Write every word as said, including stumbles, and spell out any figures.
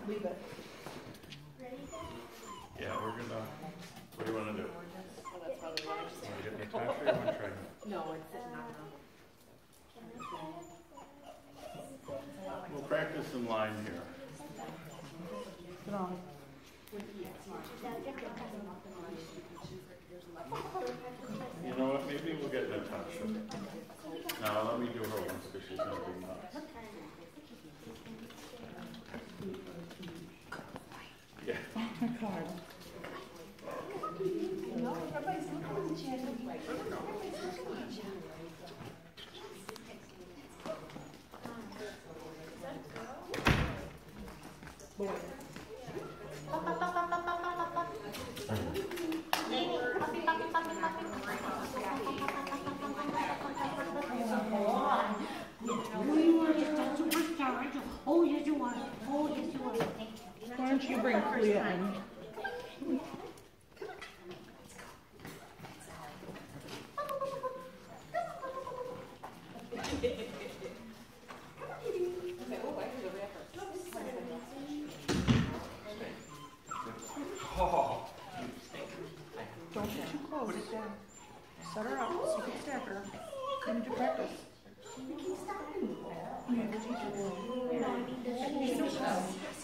Leave it. Yeah, we're gonna, what do you want to do? Oh, that's probably why I just... Want to get Natasha or you want to try him? No, it's not enough. We'll practice in line here. Sit on. You know what, maybe we'll get Natasha. Now let me do her once because she's going to be nuts. Yeah. Oh my God. No, everybody's looking at the chat. Oh, yes, you are. Oh, yes, you are. Why don't you bring Clea in? Don't get too close. Sit down. Set her up so you can stack her. You need to practice. You need to teach her.